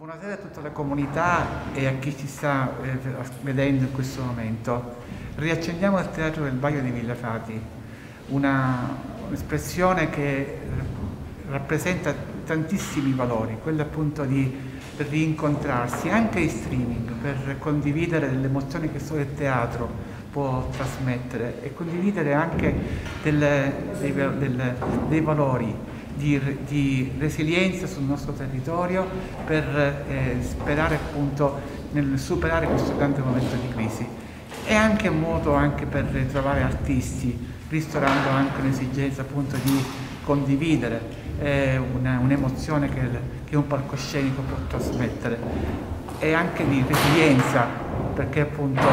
Buonasera a tutta la comunità e a chi ci sta vedendo in questo momento. Riaccendiamo il Teatro del Baio di Villafati, un'espressione che rappresenta tantissimi valori, quello appunto di rincontrarsi anche in streaming per condividere le emozioni che solo il teatro può trasmettere e condividere anche dei valori di resilienza sul nostro territorio per sperare appunto nel superare questo grande momento di crisi. È anche un modo anche per trovare artisti, ristorando anche un'esigenza appunto di condividere un'emozione che un palcoscenico può trasmettere, e anche di resilienza, perché appunto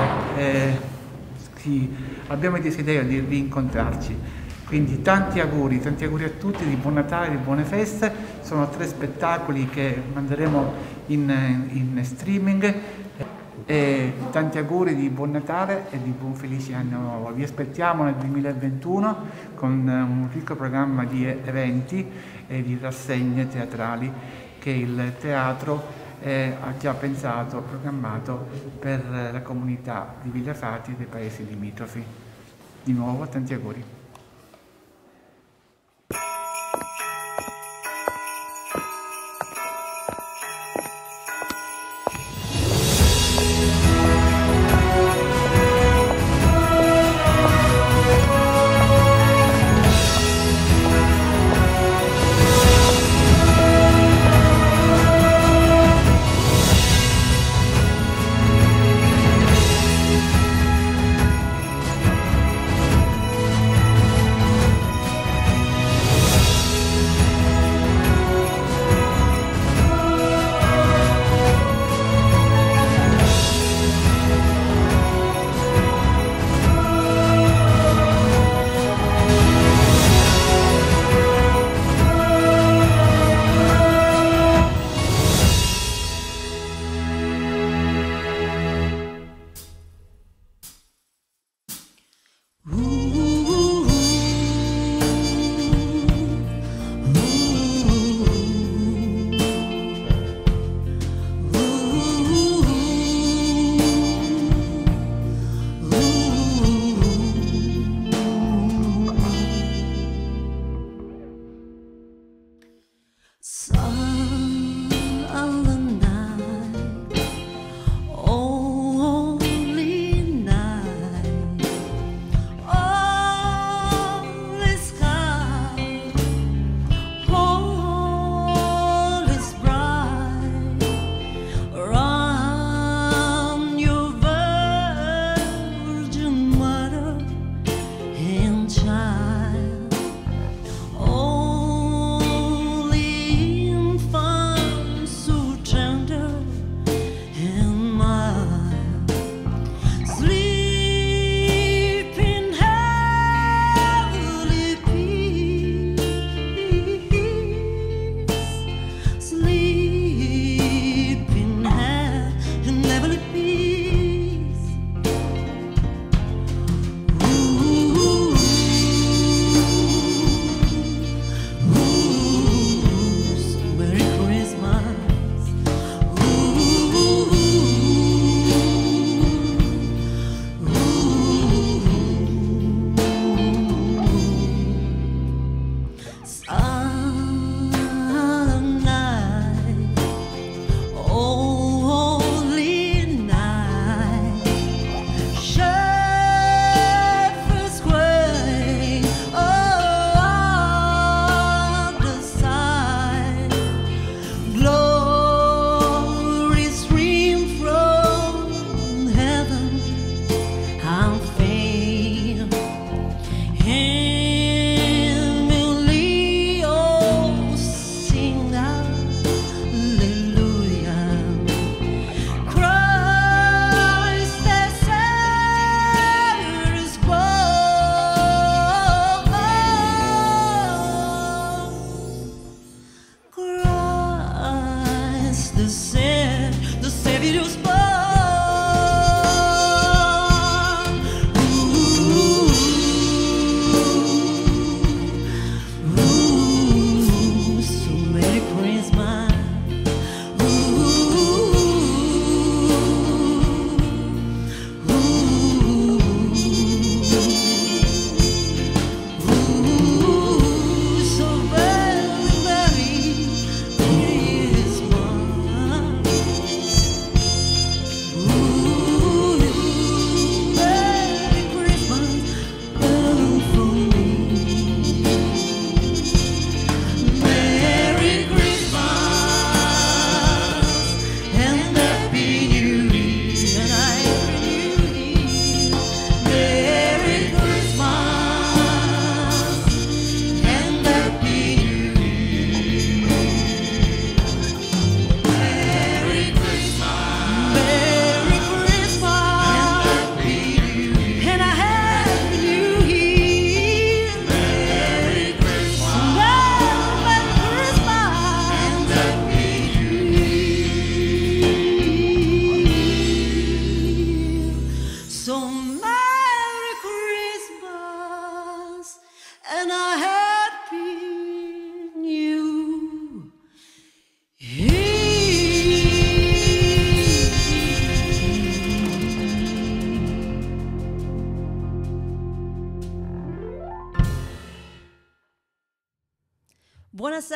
abbiamo il desiderio di rincontrarci. Quindi tanti auguri a tutti, di buon Natale, di buone feste. Sono 3 spettacoli che manderemo in streaming. E tanti auguri di buon Natale e di buon felice anno nuovo. Vi aspettiamo nel 2021 con un ricco programma di eventi e di rassegne teatrali che il teatro ha già pensato, programmato per la comunità di Villafati e dei paesi limitrofi. Di nuovo tanti auguri. Only in fun.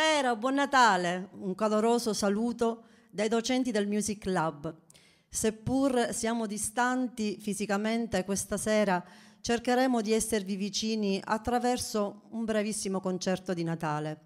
Buonasera, buon Natale, un caloroso saluto dai docenti del Music Lab. Seppur siamo distanti fisicamente, questa sera cercheremo di esservi vicini attraverso un brevissimo concerto di Natale.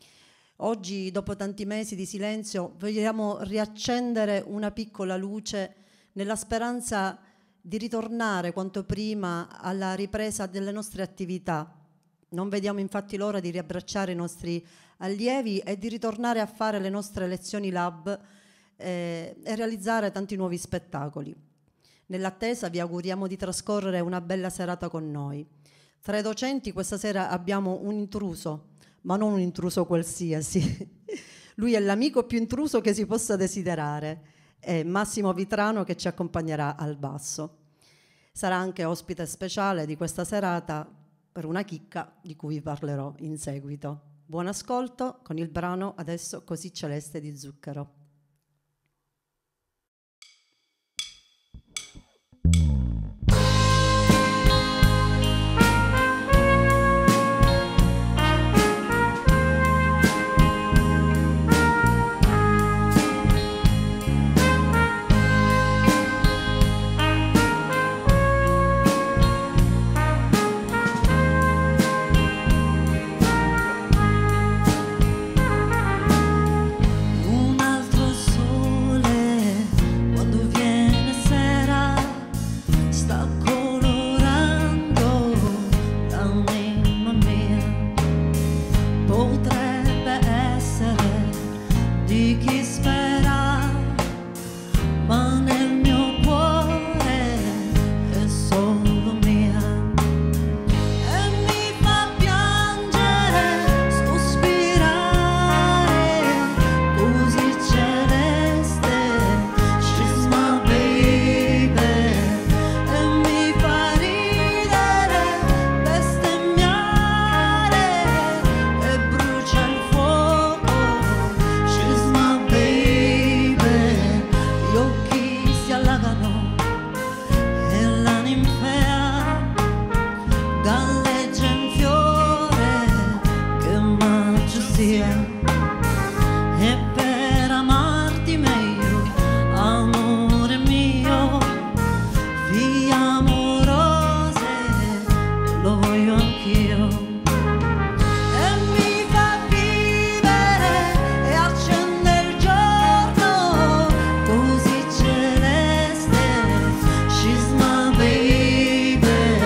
Oggi, dopo tanti mesi di silenzio, vogliamo riaccendere una piccola luce nella speranza di ritornare quanto prima alla ripresa delle nostre attività. Non vediamo infatti l'ora di riabbracciare i nostri allievi e di ritornare a fare le nostre lezioni lab e realizzare tanti nuovi spettacoli. Nell'attesa vi auguriamo di trascorrere una bella serata con noi. Tra i docenti questa sera abbiamo un intruso, ma non un intruso qualsiasi. Lui è l'amico più intruso che si possa desiderare, è Massimo Vitrano, che ci accompagnerà al basso. Sarà anche ospite speciale di questa serata per una chicca di cui vi parlerò in seguito. Buon ascolto con il brano adesso Così celeste di Zucchero.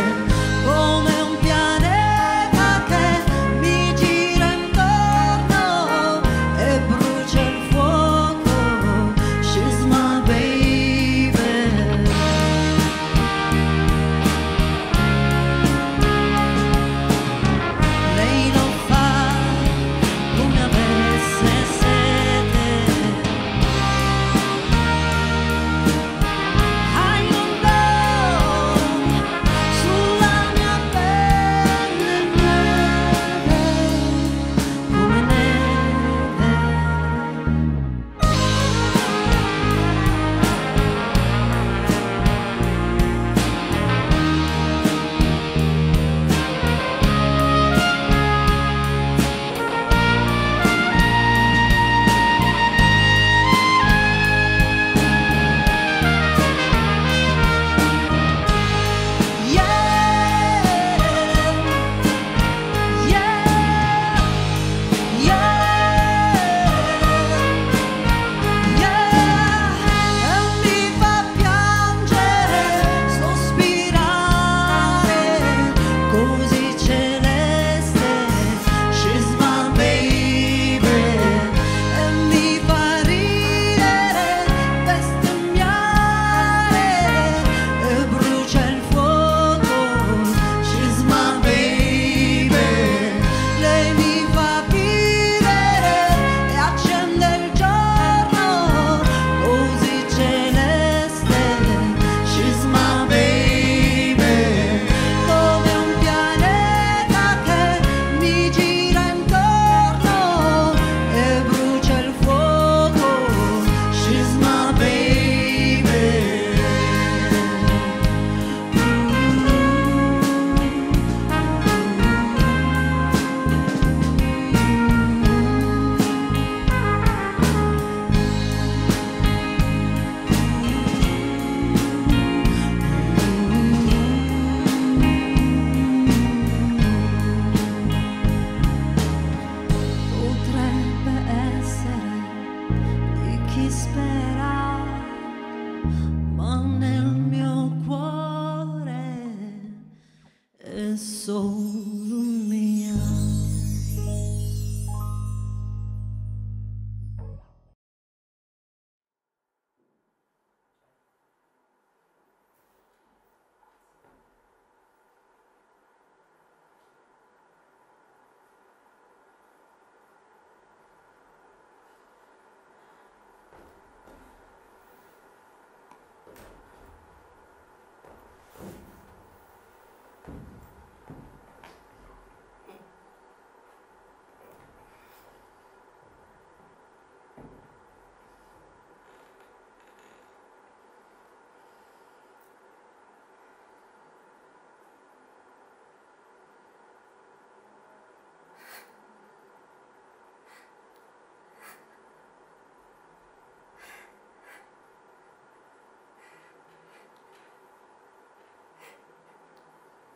Come un pianeta che mi gira intorno.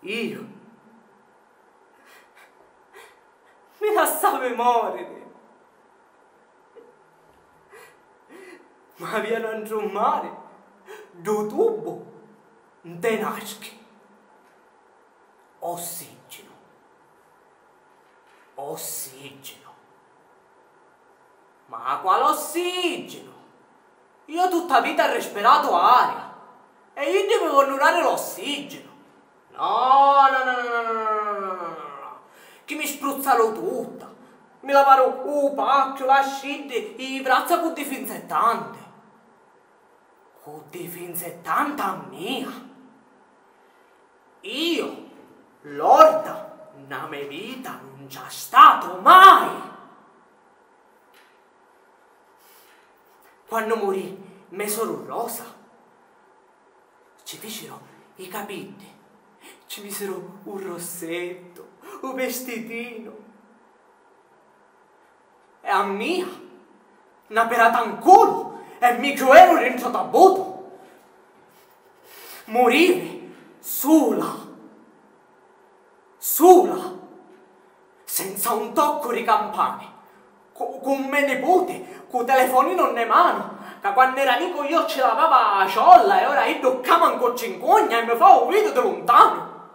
io mi lasciavo morire. Ma viene a giummare do tubo de naschi. Ossigeno. Ossigeno. Ma quale ossigeno? Io tutta vita ho respirato aria e io devo onorare l'ossigeno. No, no, no, no, no, no, no, no, no. Che mi spruzzano tutta. Mi lavaro un pacchio, la scinde, i braccia con disinfettante. Con disinfettante mia. Io, lorda, nella mia vita non c'è stato mai. Quando morì mia sorella Rosa, ci fecero i capelli, ci misero un rossetto, un vestitino. E a mia, una perata ancora, e mi chiudevo dentro da boto. Morivi sola, sola, senza un tocco di campane, con me nipote, con telefonino in mano, che quando era Nico io ce l'aveva a ciolla e ora io toccavo ancora cincogna e mi fa un video da lontano.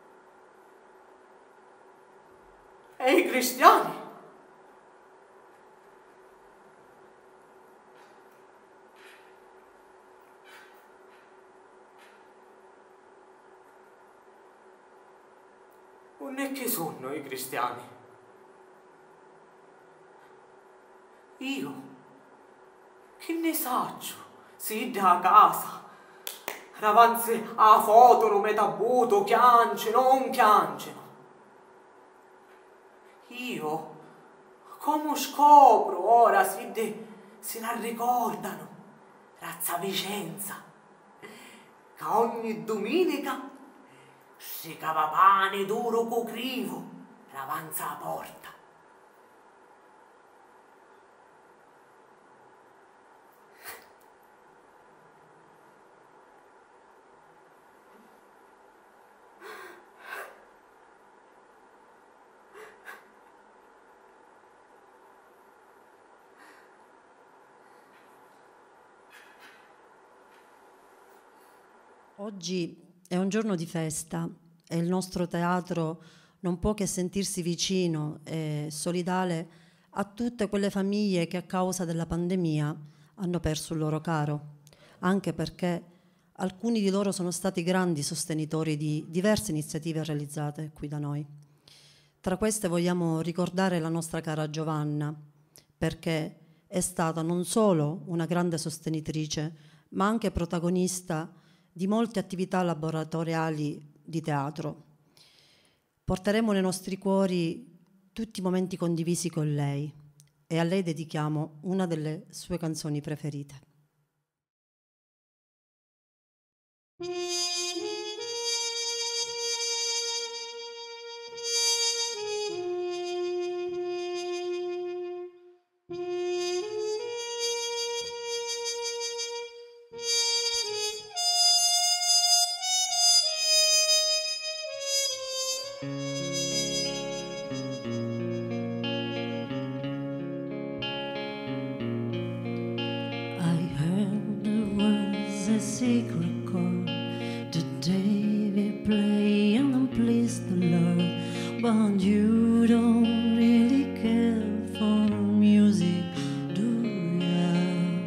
E i cristiani? Non è che sono i cristiani. Io, che ne saccio, si da casa, davanti a foto, non mi tabuto, chianceno, non chianceno. Io, come scopro ora, si la ricordano, razza Vicenza, che ogni domenica si cava pane duro co crivo davanti alla porta. Oggi è un giorno di festa e il nostro teatro non può che sentirsi vicino e solidale a tutte quelle famiglie che a causa della pandemia hanno perso il loro caro, anche perché alcuni di loro sono stati grandi sostenitori di diverse iniziative realizzate qui da noi. Tra queste vogliamo ricordare la nostra cara Giovanna, perché è stata non solo una grande sostenitrice, ma anche protagonista di molte attività laboratoriali di teatro. Porteremo nei nostri cuori tutti i momenti condivisi con lei e a lei dedichiamo una delle sue canzoni preferite. Secret chord today we play and please the Lord, but you don't really care for music, do ya?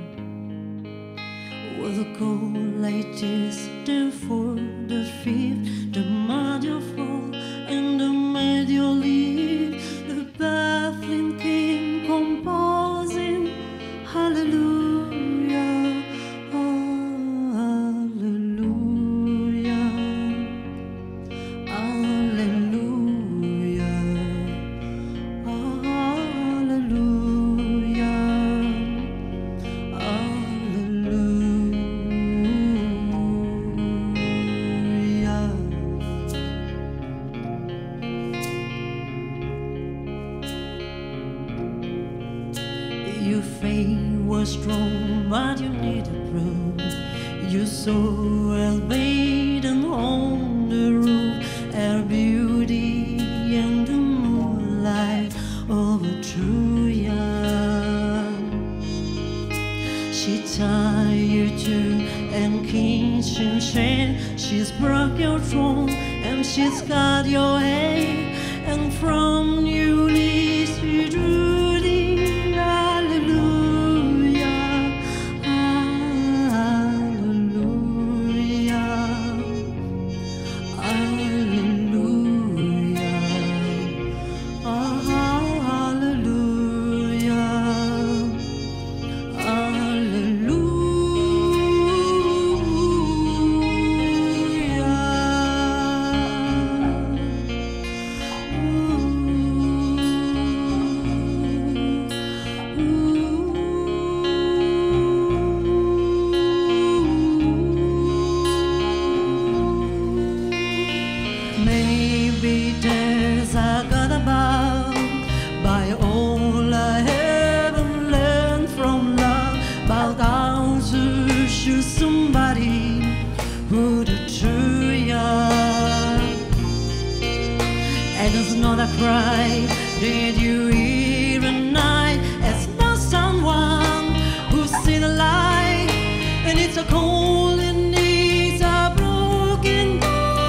With a cold like this, the fourth, the fifth, the major fall and the major lead, the baffling king composing hallelujah. Your faith was strong, but you needed proof. You saw well-bathed on the roof, her beauty in the moonlight over Troya. She tied you to an ancient chain. She's broke your throne and she's got your head. And from Ulysses she drew the hallelujah, hallelujah, hallelujah, oh, hallelujah, maybe there's a God above. By all I haven't learned from love, about how to choose somebody who the true ya. And it's not a cry, did you hear a night? It's not someone who's seen a light, and it's a cold and it's a broken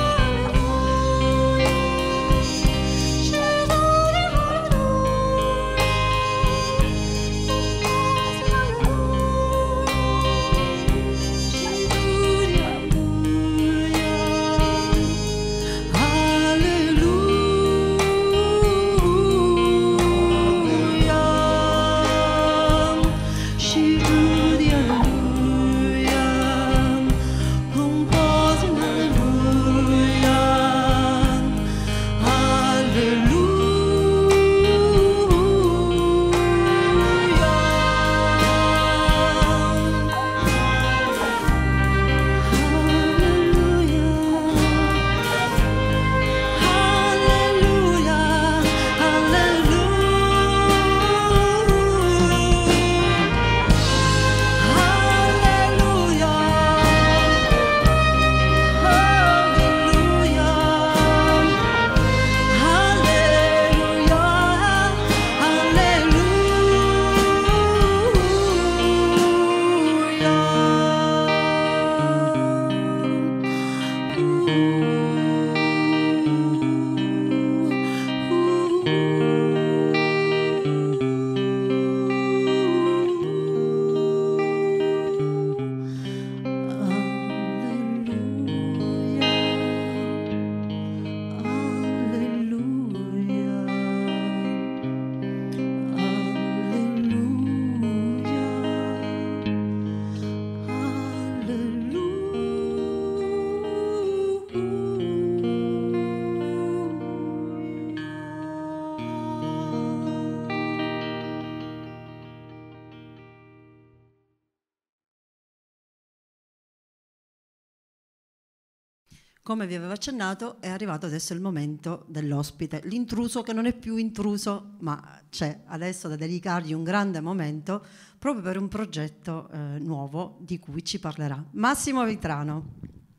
Come vi avevo accennato, è arrivato adesso il momento dell'ospite, l'intruso che non è più intruso, ma c'è adesso da dedicargli un grande momento proprio per un progetto nuovo di cui ci parlerà. Massimo Vitrano.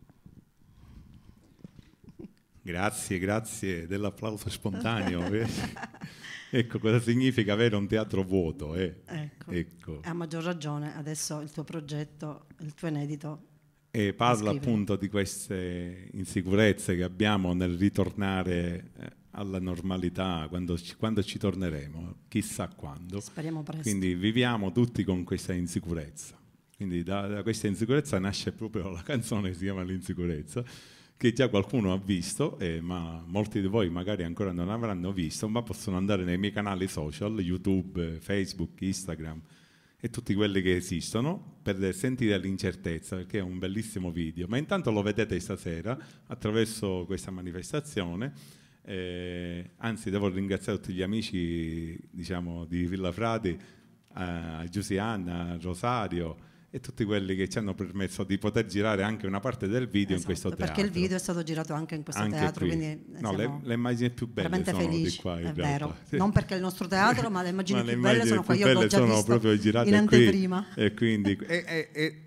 Grazie dell'applauso spontaneo. Ecco cosa significa avere un teatro vuoto. Ecco. A maggior ragione adesso il tuo progetto, il tuo inedito. E parla appunto di queste insicurezze che abbiamo nel ritornare alla normalità, quando ci torneremo, chissà quando. Speriamo presto. Quindi viviamo tutti con questa insicurezza. Quindi da questa insicurezza nasce proprio la canzone che si chiama L'insicurezza, che già qualcuno ha visto, ma molti di voi magari ancora non avranno visto, ma possono andare nei miei canali social, YouTube, Facebook, Instagram, e tutti quelli che esistono, per sentire l'incertezza, perché è un bellissimo video. Ma intanto lo vedete stasera attraverso questa manifestazione. Anzi, devo ringraziare tutti gli amici, diciamo, di Villafrati, a Giusianna, a Rosario e tutti quelli che ci hanno permesso di poter girare anche una parte del video in questo teatro. Perché il video è stato girato anche in questo teatro, qui. Quindi no, le immagini più belle veramente sono felici, di qua, è vero. Non perché è il nostro teatro, ma le immagini ma più belle sono qua. Io l'ho già sono visto proprio girate in anteprima. Qui, e quindi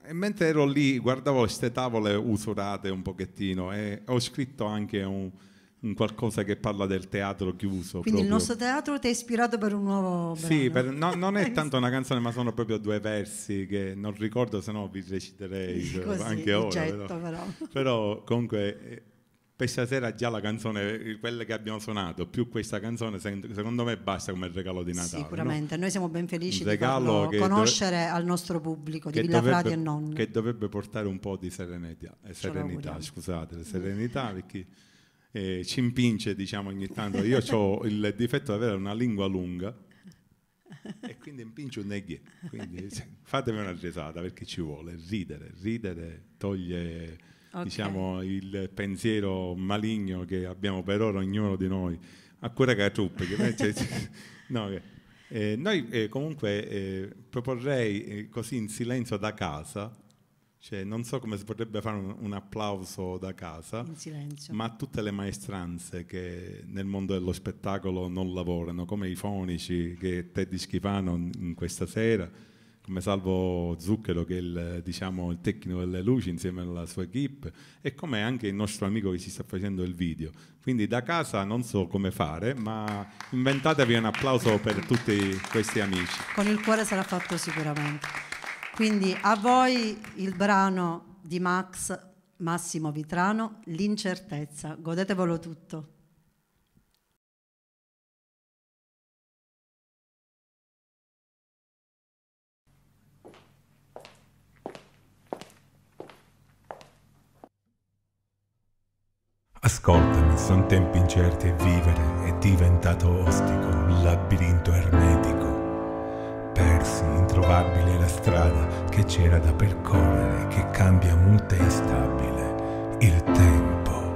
E mentre ero lì, guardavo queste tavole usurate un pochettino e ho scritto anche un qualcosa che parla del teatro chiuso. Quindi proprio. Il nostro teatro ti ha ispirato per un nuovo brano. Sì, non è tanto una canzone, ma sono proprio 2 versi che non ricordo, se no vi reciterei Così, anche ora. getto, però comunque per stasera già la canzone, quelle che abbiamo suonato, più questa canzone, secondo me basta come regalo di Natale. Sicuramente, no? Noi siamo ben felici Un di farlo conoscere al nostro pubblico di Villafrati e non. Che dovrebbe portare un po' di serenità, serenità perché ci impinge, diciamo, ogni tanto. Io ho il difetto di avere una lingua lunga e quindi impinge un neghi. Quindi fatevi una risata perché ci vuole ridere toglie diciamo il pensiero maligno che abbiamo per ora ognuno di noi a cura che truppe noi comunque proporrei così in silenzio da casa. Cioè, non so come si potrebbe fare un applauso da casa, in silenzio, ma tutte le maestranze che nel mondo dello spettacolo non lavorano, come i fonici che Teddy Schifano in questa sera, come Salvo Zucchero che è il tecnico delle luci insieme alla sua equipe, e come anche il nostro amico che si sta facendo il video. Quindi da casa non so come fare, ma inventatevi un applauso per tutti questi amici. Con il cuore sarà fatto sicuramente. Quindi a voi il brano di Massimo Vitrano, L'incertezza. Godetevelo tutto. Ascoltami, son tempi incerti e vivere è diventato ostico, un labirinto ermetico. Persi, introvabile la strada che c'era da percorrere, che cambia muta e instabile il tempo.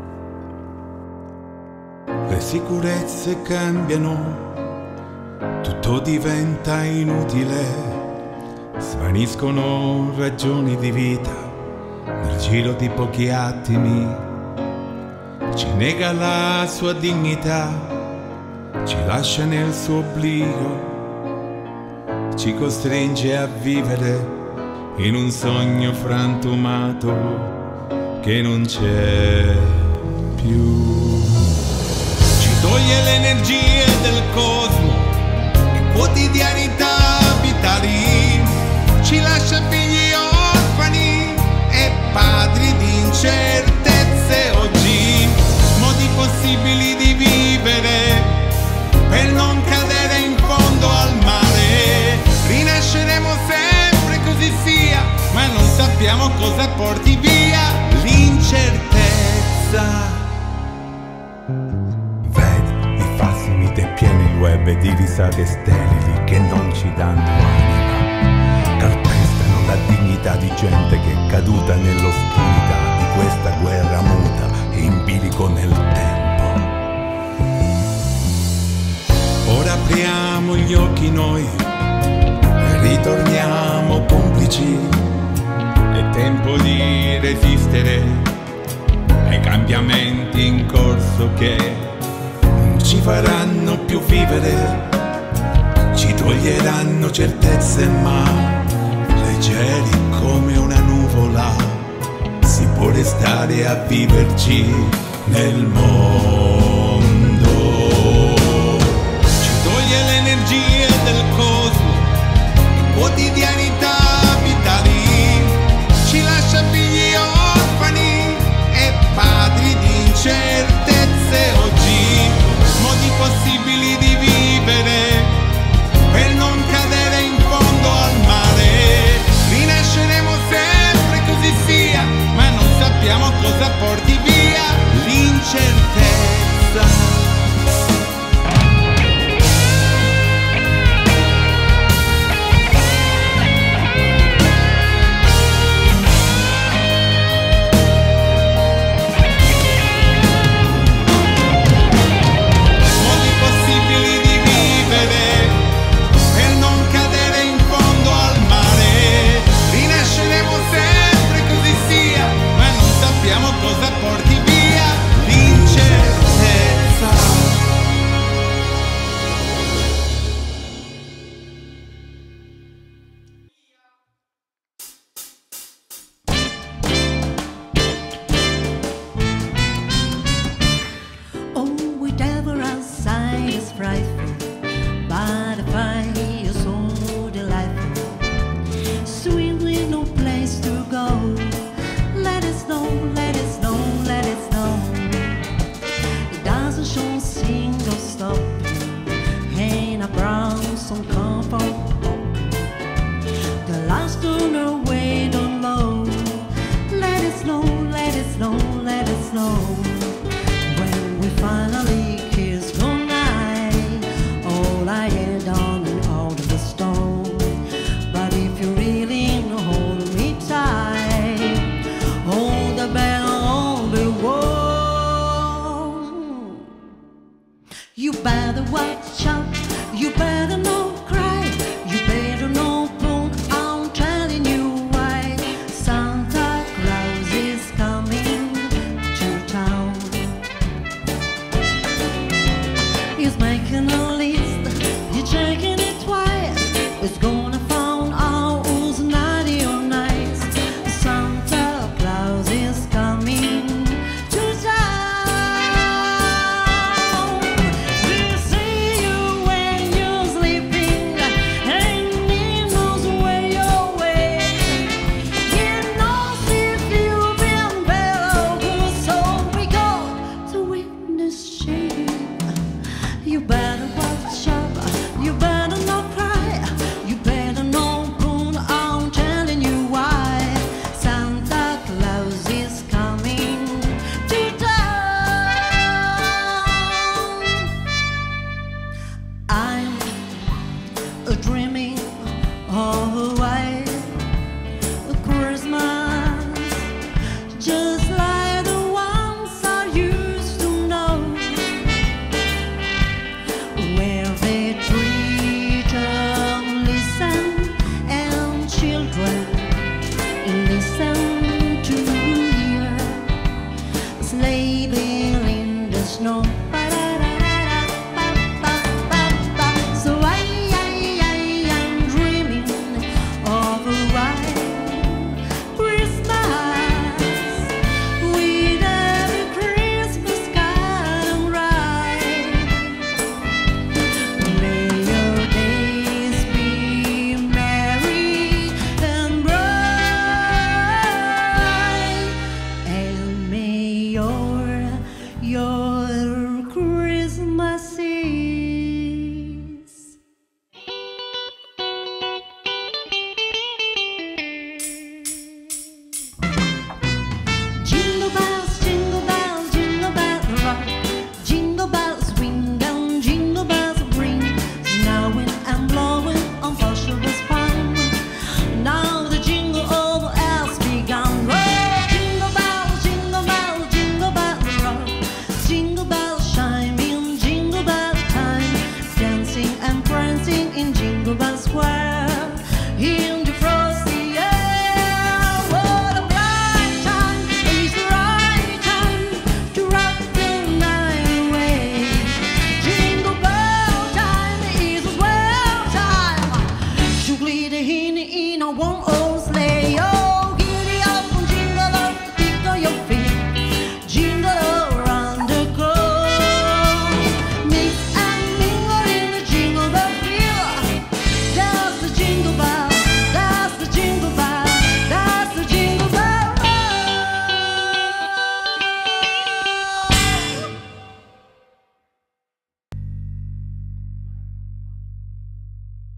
Le sicurezze cambiano, tutto diventa inutile, svaniscono ragioni di vita nel giro di pochi attimi, ci nega la sua dignità, ci lascia nel suo oblio, ci costringe a vivere in un sogno frantumato che non c'è più. Ci toglie le energie del cosmo e quotidianità vitali, ci lascia figli orfani e padri di incertezze oggi, modi possibili di vivere per non cadere in fondo al mare. Rinasceremo sempre così sia, ma non sappiamo cosa porti via l'incertezza. Vedi i falsi miti e pieni il web di risate sterili che non ci danno anima, calpestano la dignità di gente che è caduta nell'oscurità di questa guerra muta e in bilico nel tempo. Ora apriamo gli occhi noi, ritorniamo complici, è tempo di resistere ai cambiamenti in corso che non ci faranno più vivere, ci toglieranno certezze ma leggeri come una nuvola, si può restare a viverci nel mondo, ci toglie le energie del cosmo, quotidianità vitali, ci lascia figli orfani e padri di incertezze oggi, modi possibili di vivere per non cadere in fondo al mare. Rinasceremo sempre così sia, ma non sappiamo cosa porti via l'incertezza.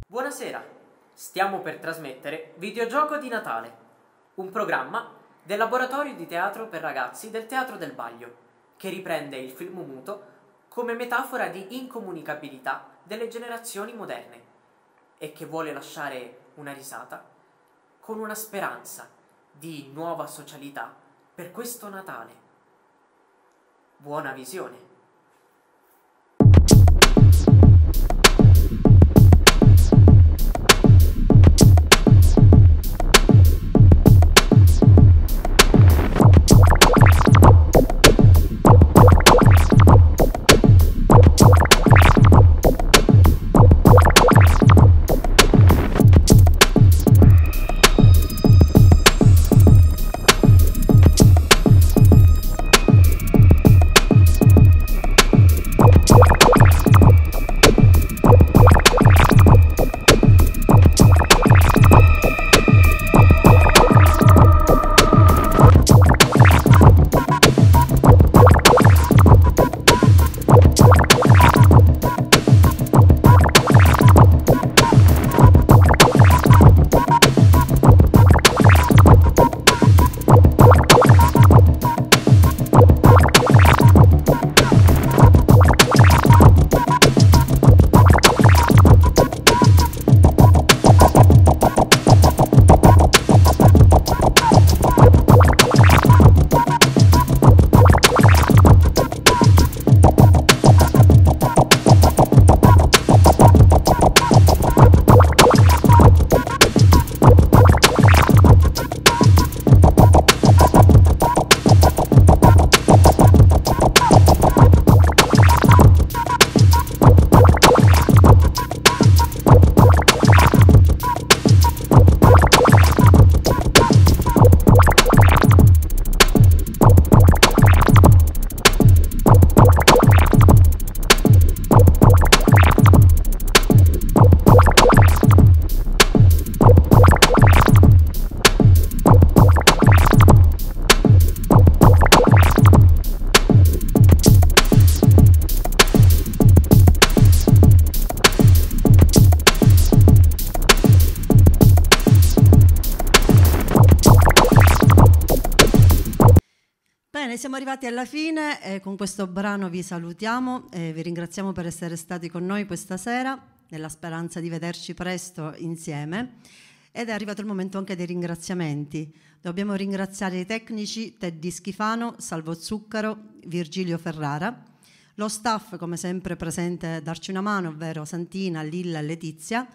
Buonasera, stiamo per trasmettere Videogioco di Natale, un programma del laboratorio di teatro per ragazzi del Teatro del Baglio, che riprende il film muto come metafora di incomunicabilità delle generazioni moderne e che vuole lasciare una risata con una speranza di nuova socialità per questo Natale. Buona visione! Siamo arrivati alla fine e con questo brano vi salutiamo e vi ringraziamo per essere stati con noi questa sera, nella speranza di vederci presto insieme. Ed è arrivato il momento anche dei ringraziamenti. Dobbiamo ringraziare i tecnici Teddy Schifano, Salvo Zuccaro, Virgilio Ferrara, lo staff come sempre presente a darci una mano, ovvero Santina, Lilla e Letizia,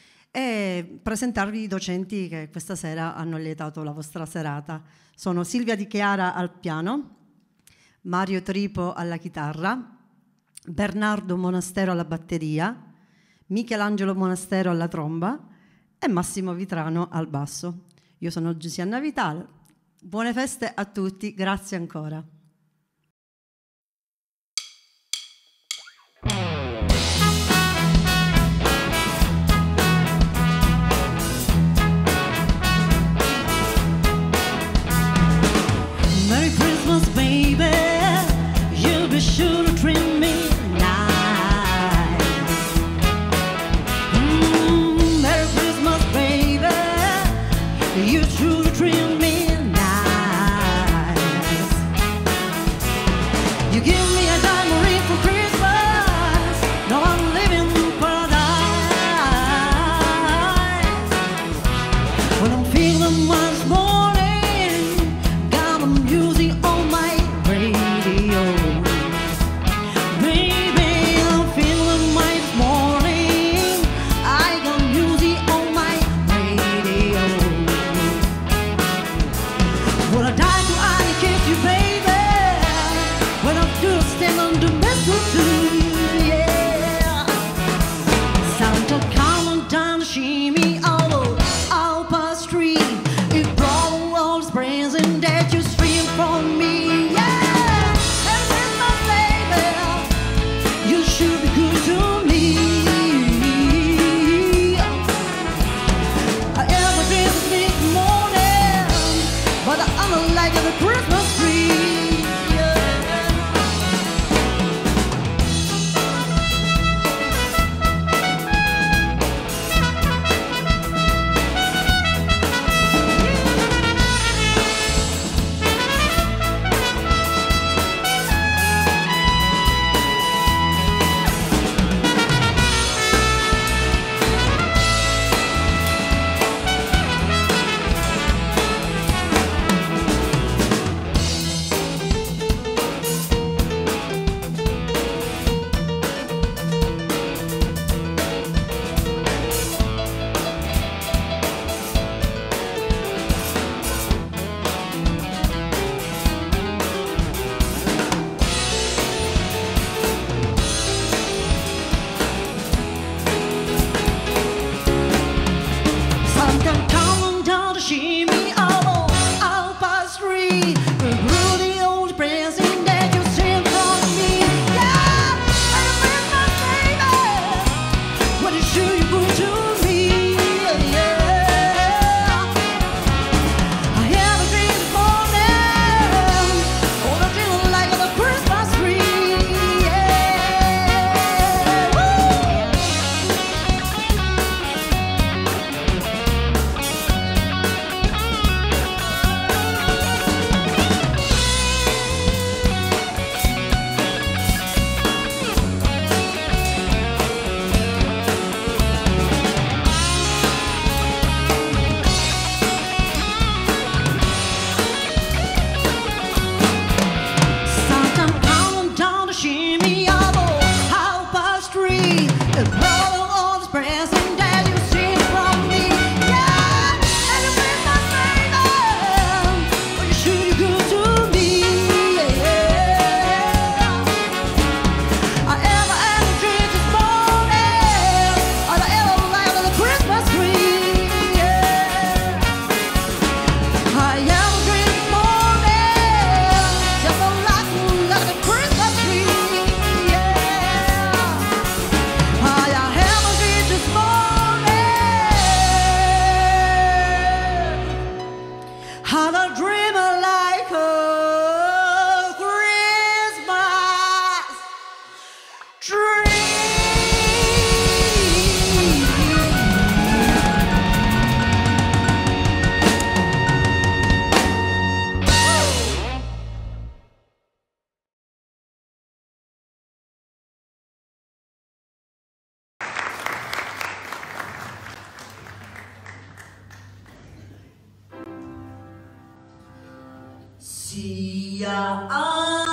e presentarvi i docenti che questa sera hanno lietato la vostra serata. Sono Silvia Di Chiara al piano, Mario Tripo alla chitarra, Bernardo Monastero alla batteria, Michelangelo Monastero alla tromba e Massimo Vitrano al basso. Io sono Giusianna Vitale. Buone feste a tutti, grazie ancora. Merry Christmas, baby. You'll be sure to treat me nice. Merry Christmas, baby. You're sure to treat me nice. You give me a diamond ring for Christmas. No, I'm living in paradise. When I'm feeling much more. Sometimes come down to see me out past 3. Through the old prison that you sent from me. Yeah, and I miss my baby. What is sure you good to me? Yeah, I had a dream this morning. Oh, the dream like the Christmas tree. Yeah, woo. Sometimes come down to see me out past 3. And follow all this present that you see from me. Yeah, and you make my baby. But you sure you good to me. Yeah, I ever had a dream this morning. I ever light on the Christmas tree. Yeah, I have a dream this morning, just like the Christmas tree. Yeah, I have a dream this morning, had a dream like a Christmas tree. Sia